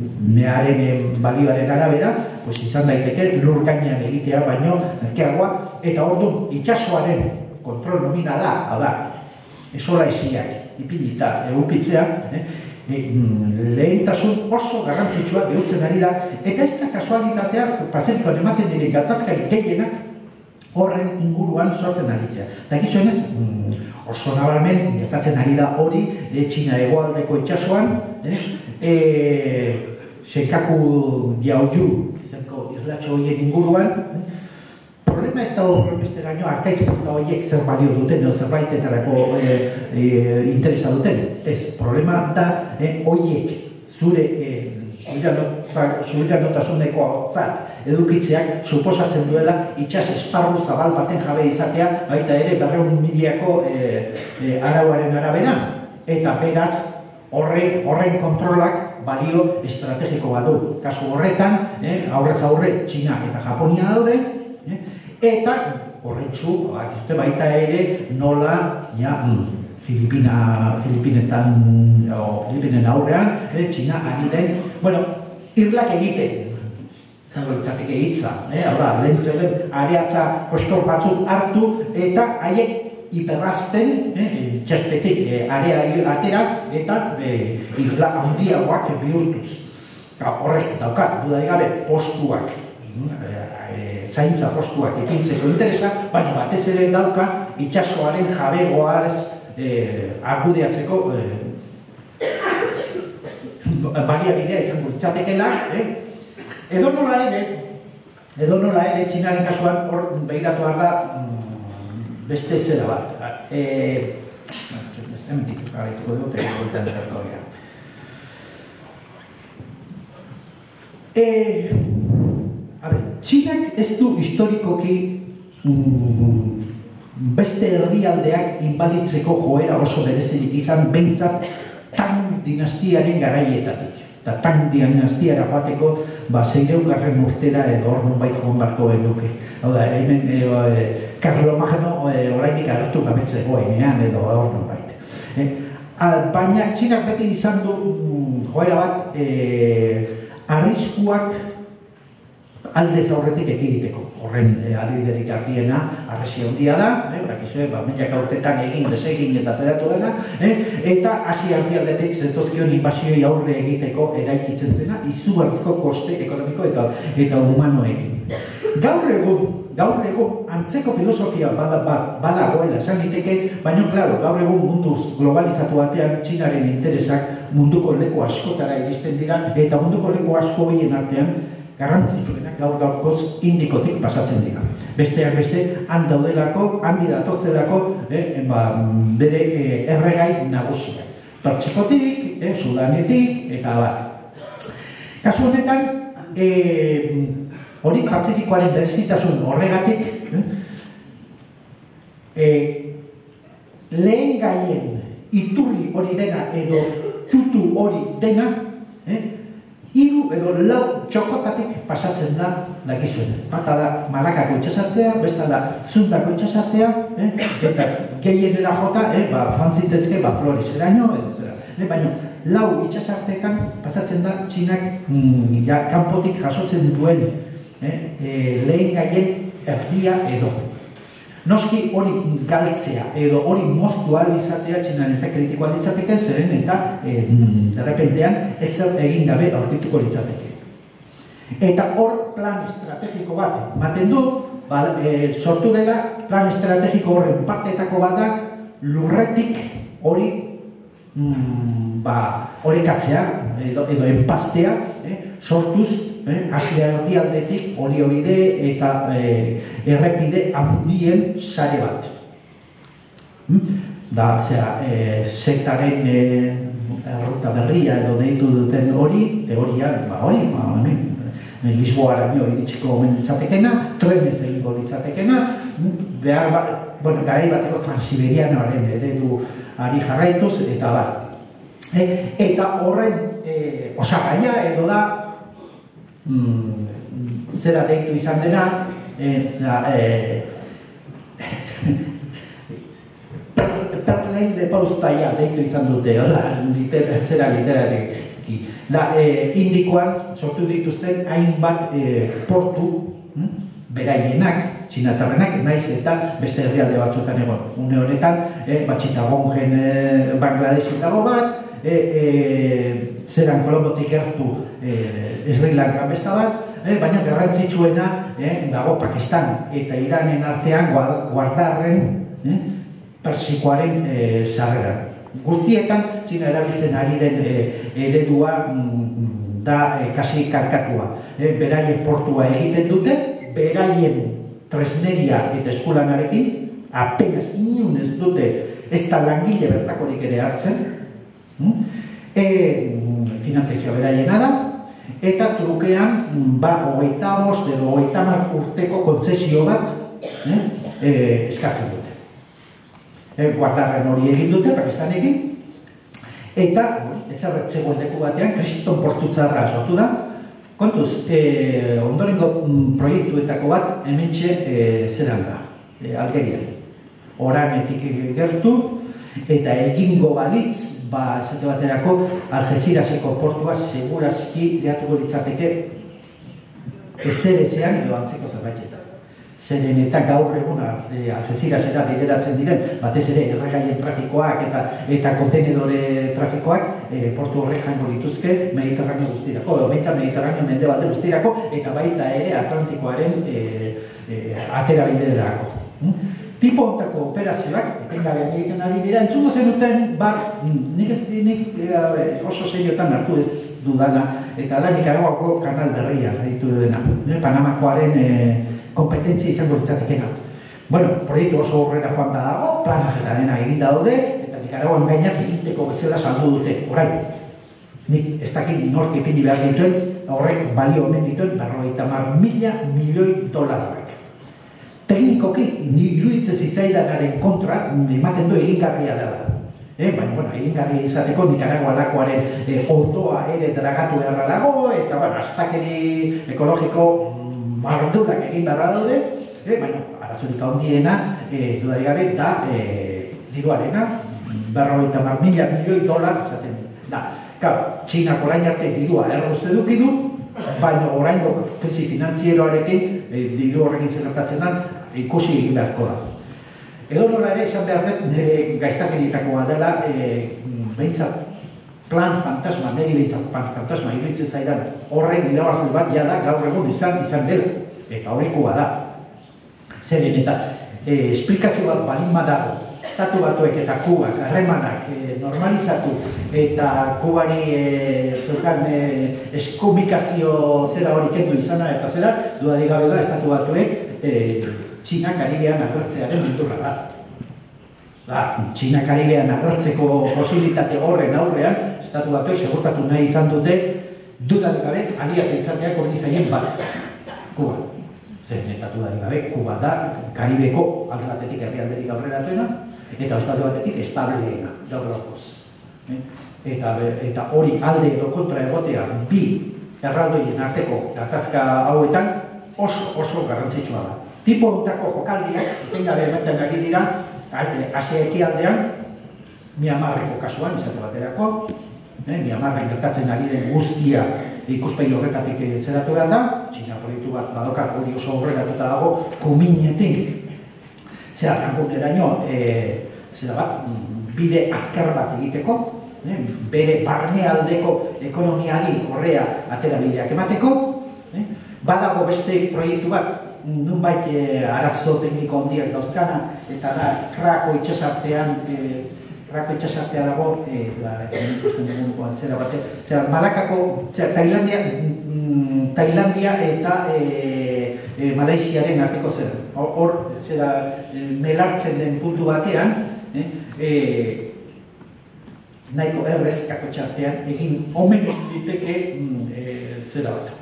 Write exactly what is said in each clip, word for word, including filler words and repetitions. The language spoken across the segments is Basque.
mearen balioaren arabera, pues izan daiteke lur gainean egitea baino merkeagoa, eta orduan itsasoaren kontrol nominala, hau da, esola esiak ipinita egukitzea, eh? E, lehentasun oso garrantzitsua bihurtzen ari da, eta ez da kasualitatea Pazifikoan ematen diren gatazkari gehienak horren inguruan sortzen aritzea. Eta gizuenez, oso nabarmen gertatzen ari da hori, e, Txina hegoaldeko itsasoan, eh? e, Senkaku Diaoyu, izango islatxo horien inguruan, eh? Problema ez da horrenbesteraino arkaizkuta horiek zer balio duten edo zerbaitetarako e, e, interesa duten. Ez, problema da e, horiek zure e, subiranotasuneko zat edukitzeak suposatzen duela itsas esparru zabal baten jabe izatea, baita ere berrehun milako e, e, arauaren arabera. Eta beraz, horren, horren kontrolak balio estrategiko bat du. Kasu horretan, eh, aurrez aurre Txina eta Japonia daude, eh, eta horretzu, baita ere nola ja, mm, Filipina, Filipinetan, o Filipinen aurrean, eh, Txina ari den, bueno, irlak egiten, zango litzateke hitza, eh, hau da, lehen zeuden areatza kostor batzuk hartu, eta haiek hiperrazten, eh, txaspetik eh, area atera, eta eh, irla handiagoak bihurtuz. Horrek daukat, dudarik gabe, postuak, eh, zaintza postuak ipintzeko interesa, baina batez ere dauka itsasoaren jabegoaz eh, argudiatzeko eh, baliabidea izango litzatekeela, eh? Edo nola ere, edo nola ere Txinaren kasuan hor begiratu behar da beste zera bat. Eh, Hemendik garaituko dut, eta goitan derko gara. Eh, a ver, Txinak ez du historikoki mm, beste herrialdeak inbaditzeko joera oso berezirik izan behintzat Tang dinastiaren garaietatik. Eta Tang dinastiara joateko ba, seiehungarren urtera edo hor nonbait joan beharko genuke. Hau da, hemen e, e, Karlomagno e, orainik agertu gabe zegoenean edo hor nonbait. E, baina Txinak beti izan du mm, joera bat e, arriskuak aldez aurretik ekiditeko. Horren eh, adibiderik argiena arresi handia da, eh, bakizue, ba, milaka urtetan egin, desegin eta zeratu dena, eh, eta hasi argialdetik zetozkion inbasioi aurre egiteko eraikitzen zena, izugarrizko koste ekonomiko eta, eta humanoekin. Gaur egun, gaur egun, antzeko filosofia bada, badagoela esan liteke, baina, klaro, gaur egun munduz globalizatu batean Txinaren interesak munduko leku askotara iristen dira, eta munduko leku asko horien artean garrantzitsuenak gaur gaurkoz Indikotik pasatzen dira. Besteak beste, han daudelako, handi datozelako, eh, ba, bere eh, erregai nagusia. Pertsikotik, eh, Sudanetik, eta bat. Kasu honetan, eh, hori Pazifikoaren berezitasun horregatik, eh, eh, lehen gaien iturri hori dena edo tutu hori dena, eh, hiru edo lau txokotatik pasatzen da dakizuenez. Bata da Malakako itxasartea, besta da Zundako itxasartea, eh? eta gehienera jota, eh? ba, mantzitezke, ba, Floreseraino, edo eh? baina lau itxasartekan pasatzen da Txinak mm, ja, kanpotik jasotzen duen eh? e, lehen gaien erdia edo. Noski hori galtzea edo hori moztu ahal izatea Txinarentzat kritikoa litzateke, zeren eta e, derrepentean ezer egin gabe aurkituko litzateke. Eta hor plan estrategiko bat ematen du, ba, e, sortu dela plan estrategiko horren parteetako bat da lurretik hori mm, ba, orekatzea edo, edo enpaztea, eh, sortuz Eh, Asia erdialdetik Oriobide eta eh, errepide handien sare bat. Hmm? Da, zera, eh, sektaren eh, erruta berria edo deitu duten hori, teoria, ba hori, ba, hemen, Lisboara nio iritsiko omen litzatekena, trenez egingo litzatekena, behar bat, bueno, garai bateko transiberianoaren eredu ari jarraituz, eta bat. Eh, eta horren eh, osagaia edo da, Mm, zera deitu izan dena, eh, zera, eh, perlein de paustaia deitu izan dute, oda, liter, zera literatik, Da, Indikoan sortu dituzten hainbat portu, beraienak, txinatarrenak, naiz eta beste herrialde batzuetan egon. Une honetan, Chittagong Bangladesh dago bat, zeran Kolombotik gertu Sri Lankan besta bat, baina garrantzitsuena dago Pakistan eta Iranen artean guardarren Persikoaren sarreran. Guztietan, Txina erabiltzen ari den eredua da kasi karkatua. Beraien portua egiten dute, beraien tresneria eta eskulanarekin, apenas inun ez dute ez da langile bertakorik ere hartzen, finantzazioa beraiena da, eta trukean, ba, hogeita bost edo hogeita hamar urteko kontzesio bat eskatzen dute. Guardarren hori egin dute, Pakistanekin, eta ezerretzegoen leku batean, Kriston portutzarra sortu da. Kontuz, ondorengo proiektuetako bat hementxe zeran da, Algerian. Oranetik gertu, eta egingo balitz, ba, esate baterako, Algeziraseko portua segurazki gehatuko litzateke ezerezean edo antzeko zerbaitetan. Zeren eta gaur egun Algezirasera bideratzen diren, batez ere erregaien trafikoak eta kontenedore trafikoak portu horrek jango dituzke Mediterraneo guztirako, edo behintzat Mediterraneo mendebalde guztirako, eta baita ere Atlantikoaren atera biderako. Tipo ontako operazioak, etengabean egiten ari dira, entzungo zenuten bat, nik oso seriotan hartu ez dudana, eta da Nikaraguako kanal berria zaitu dena, Panamakoaren kompetentzia izango ditzatekena. Bueno, proiektu oso horrela joan da dago, planak eta dena egin daude, eta Nikaraguan gainaz egiteko bezala saldu dute, orain. Nik ez dakit nork ipini behar dituen, horrek balio omen dituen, berrogeita hamar mila milioi dolarrak. Teknikoki, iruditzen zitzaidanaren kontra, ematen du egingarria dela. Baina, bueno, egingarria izateko Nikaragualakoaren ondoa ere dragatu beharra dago, eta, bueno, astakeri ekologiko mardurak egin beharra daude, baina, arazorik handiena, dudarik gabe, da, diruarena, berrogeita hamar mila milioi dolar izaten da. Kau, Txinak orain arte dirua erruz eduki du, baina oraingo krisi finantzieroarekin, diru horrekin zertatzen da, ikusi egin beharko da. Edo nola ere, esan behar dut, nire gaiztakerietakoa dela, behintzat plan fantasma, niri behintzat plan fantasma, iruditzen zaidan horren irabazle bat jada gaur egun izan izan dela, eta horrekoa da. Zeren eta esplikazio bat balin badago, Estatu Batuek eta Kubak harremanak normalizatu eta Kubari zeukan eskumikazio zera hori kendu izana eta zera, dudarik gabe da Estatu Batuek Txina Karibean agertzearen bildurra da. Txina Karibean agertzeko posibilitate horren aurrean, Estatu Batuek segurtatu nahi izan dute, dudarik gabe, aliak izateak hori zaien bat, Kuba. Zer, eta dudarik gabe, Kuba da, Karibeko alde batetik herrialderik aurreratuena, eta beste batetik estableena, gaur gaurkoz. Eta hori alde edo kontra egotea bi erraldoien arteko gatazka hauetan oso oso garrantzitsua da. Tipo ontako jokaldiak, etengabe ematen ari dira, Asia ekialdean, Myanmarreko kasuan, izate baterako, Myanmarren gertatzen ari den guztia ikuspegi horretatik zeratu behar da, Txina proiektu bat badokar hori oso horretatuta dago, Kuminetik, zera, kanguneraino, zera bat, bide azkar bat egiteko, bere barnealdeko ekonomiari horrea atera bideak emateko, badago beste proiektu bat, nunbait arazo tekniko handiak dauzkana, eta da, Krako itxasartean, Krako itxasartea dago, zera bate, zera, Malakako, zera, Tailandia, Tailandia eta Malaisiaren arteko zer. Hor, zera, melartzen den puntu batean, nahiko errez kako txartean egin omen diteke zera bat,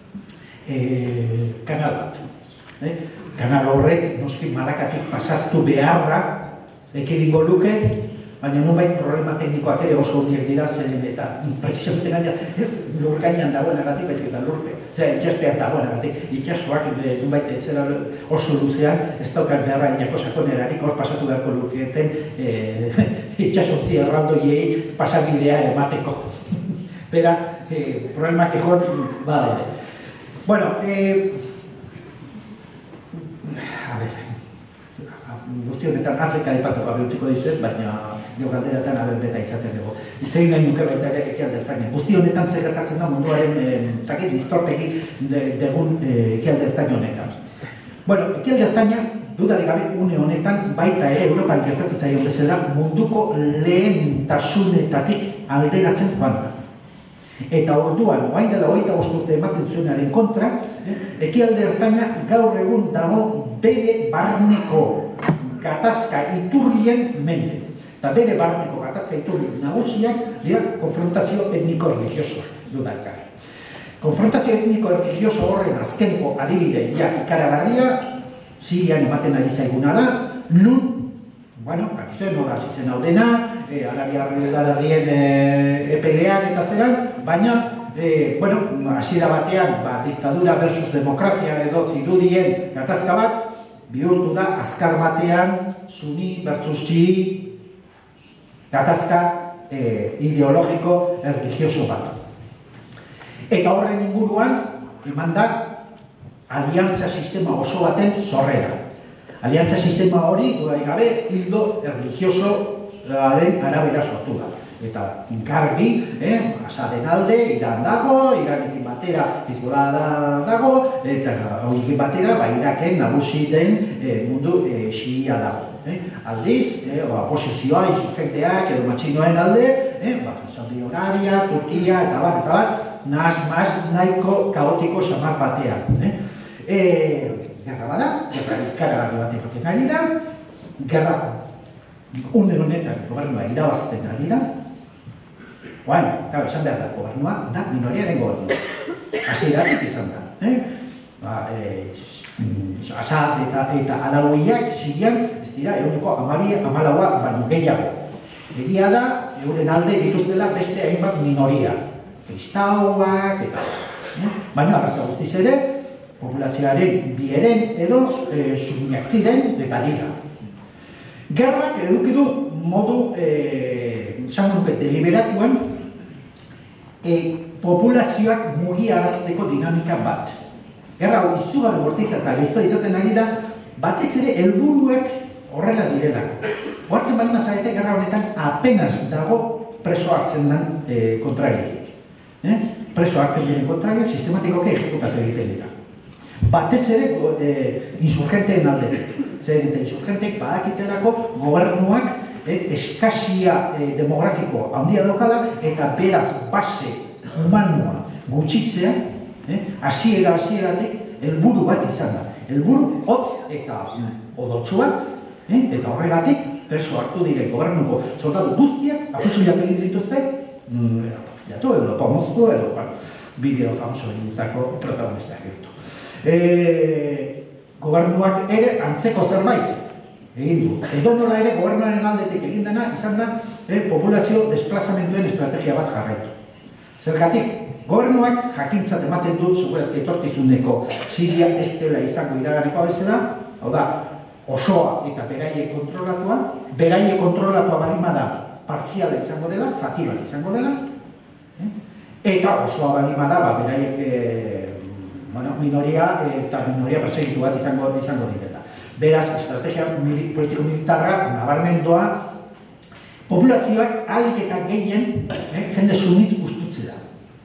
kanal bat. Kanal horrek, noski Malakatik pasatu beharra ekiringo luke, baina nonbait problema teknikoak ere oso hundiak dira, zeren eta precisamente gaina, ez lur gainean dagoenagatik, baizik eta lurpe, zera, itxaspean dagoenagatik, itxasoak nonbait zera oso luzean, ez daukat beharra inako sakonerarik hor pasatu beharko luketen itxasontzi erraldoiei pasabidea emateko. Beraz, eh, problemak egon badaude. Bueno, eh, a ver, guzti honetan Afrika ipatu gabe utziko dizuet, baina gero galderatan aberbeta izaten dugu. Itzein nahi nuke baita ere ekialde ertaina. Guzti honetan zer gertatzen da munduaren eh, distortegi degun eh, ekialde ertaina honetan. Bueno, ekialde ertaina, dudarik gabe une honetan, baita ere Europan gertatzen zaion bezala munduko lehentasunetatik alderatzen joan da. Eta orduan, orain dela hogeita bost urte ematen zuenaren kontra, eh, ekialde ertaina gaur egun dago bere barneko gatazka iturrien mende. Eta bere barneko gatazka iturri nagusiak dira konfrontazio etniko-religiosoak dudarik gabe. Konfrontazio etniko-religioso horren azkeneko adibide ja ikaragarria, Sirian ematen ari zaiguna da, nun, bueno, akizuen nola zizen hau dena, e, Arabiarrien e, epelean eta zeran, baina, e, bueno, hasiera batean, ba, diktadura versus demokrazia edo zirudien gatazka bat, bihurtu da azkar batean, suni versus txiri, gatazka e, ideologiko erligioso bat. Eta horren inguruan, eman da, aliantza sistema oso baten sorrera. Aliantza sistema hori, dudarik gabe, hildo erligiosoaren arabera sortu da. Eta garbi, eh, Asaden alde, Iran dago, Iranekin batera Hizbollah dago, eta horiekin batera, ba, Iraken nagusi den eh, mundu eh, Xiia dago. Eh. Aldiz, eh, ba, oposizioa, insurgenteak edo matxinoen alde, eh, ba, Saudi Arabia, Turkia, eta bat, eta bat, nahaz, nahiko kaotiko samar batean. Eh. E, gerra bada, gerra ikaragarri bat ematen ari da, gerra une honetan gobernua irabazten ari da, oain, gara, esan behar da, gobernua da minoriaren gobernua. Hasieratik izan da. Eh? Ba, e, Asad eta, eta Alauiak Sirian, ez dira, eguneko amabia, amalaua, baino gehiago. Egia da, euren alde dituztela beste hainbat minoria. Kristauak, eta... Eh? Baina, arraza guztiz ere, populazioaren bieren edo e, suniak ziren eta dira. Gerrak eduki du modu, esan nuke, deliberatuan e, populazioak mugiarazteko dinamika bat. Gerra hau izugarri bortitza eta giztoa izaten ari da, batez ere helburuek horrela direla. Hoartzen bali mazarete, gerra honetan apenas dago preso hartzen den e, kontrariak. Eh? Preso hartzen diren kontrariak sistematikoke ejekutatu egiten dira. Batez ere eh, insurgenteen aldetik. Zer eta insurgenteek badakiterako gobernuak eh, eskasia eh, demografiko handia daukala eta beraz base humanua gutxitzea, hasiera eh, hasieratik helburu bat izan da. Helburu hotz eta odotsu bat, eh, eta horregatik preso hartu diren gobernuko soldadu guztiak afutsuliak egin dituzte, mm, afutsuliatu edo pomoztu edo bideo famoso egitako protagonistak egin. E, gobernuak ere antzeko zerbait egin du. Edo nola ere gobernuaren aldetik egin dena izan da e, populazio desplazamenduen estrategia bat jarraitu. Zergatik, gobernuak jakintzat ematen dut segurazki etorkizuneko Siria ez dela izango iragarriko bezala, hau da, osoa eta beraie kontrolatua, beraie kontrolatua balima da partziala izango dela, zati bat izango dela, eh? Eta osoa balima da, ba, beraiek eh, bueno, minoria eta minoria persegitu bat izango, izango direla. Beraz, estrategia politiko-militarra nabarmendoa populazioak ahalik eta gehien eh, jende suniz ustutze da.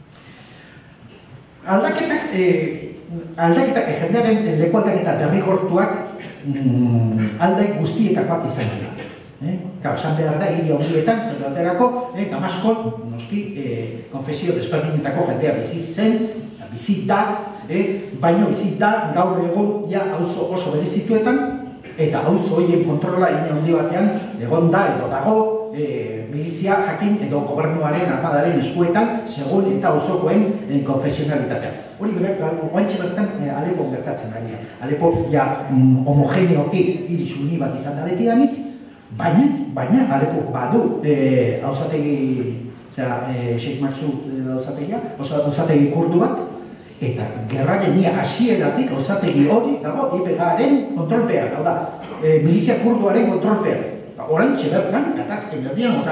Aldaketak, eh, aldaketak, eh, jendearen leku aldaketa derrigortuak mm, aldaik guztietakoak izan dira. Eh? Gau, esan behar da, hiri horietan, zer baterako, eh, Damaskon, noski, eh, konfesio desberdinetako jendea bizi zen, bizi da, eh, baino bizi da gaur egon ja auzo oso berezituetan, eta auzo horien kontrola ine handi batean egon da edo dago eh, milizia jakin edo gobernuaren armadaren eskuetan segun eta auzokoen eh, konfesionalitatean. Hori berak, oaintxe bertan eh, Alepo gertatzen ari da. Alepo ja mm, homogeneoki hiri suni bat izan da betidanik, baina, baina Alepo badu eh, auzategi, zera, eh, Sheikh Maksud auzategia, auzategi kurdu bat, eta gerragenia hasieratik auzategi hori dago I P G-aren kontrolpean, hau da, e, milizia kurduaren kontrolpean. Oraintxe bertan, gatazken erdian, eta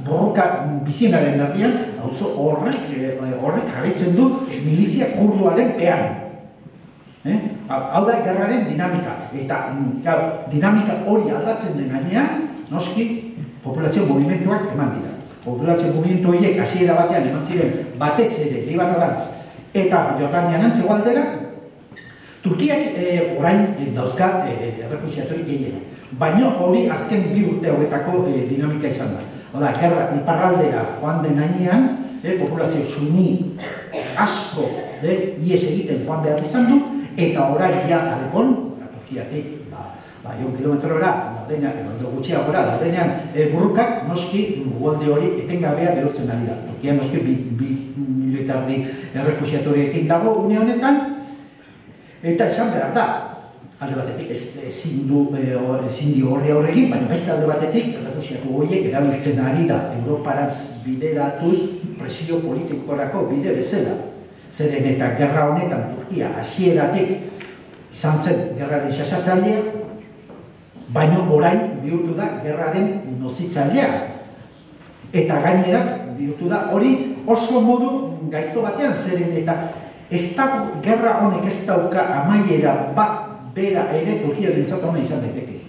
borroka bizienaren erdian, horrek horrek jarraitzen du milizia kurduaren pean. Hau da gerraren dinamika, eta dinamika hori aldatzen den gainean, noski, populazio movimentuak eman dira. Populazio movimentu horiek hasiera batean eman ziren batez ere Libanorantz eta Jordaniarantz hegoaldera, Turkiak orain dauzka errefuxiaturik gehienak. Baina hori azken bi urte hauetako dinamika izan da. Oda, gerra iparraldera joan den gainean, populazio suni asko ies egiten joan behar izan du, eta orain ja Alepon, Turkiatik, ba, egun kilometrora, daudenean, edo gutxiagora, daudenean burrukak, noski, ugalde hori etengabea berotzen ari da. Turkia noski bi militardi errefuxiatoriekin dago une honetan, eta esan behar da, alde batetik ezin di horre horregin, baina beste alde batetik errefuxiatu horiek erabiltzen ari da Europarantz bideratuz presio politikorako bide bezala. Zeren eta gerra honetan Turkia hasieratik izan zen gerraren xaxatzailea, baina orain bihurtu da gerraren nozitzailea. Eta gaineraz bihurtu da hori oso modu gaizto batean, zeren eta ez da, gerra honek ez dauka amaiera bat bera ere Turkiarentzat ona izan daiteke.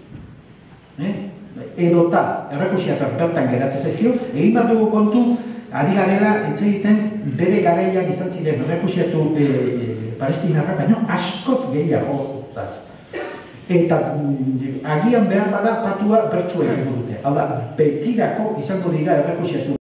Edota, errefuxiatak bertan geratzen zaizkio, egin behar dugu kontu, ari garela hitz egiten bere garaian izan ziren errefuxiatu palestinarrak, baina askoz gehiago. Eta agian behar bada patua bertsua izango dute. Hau da, betirako izango dira errefuxiatu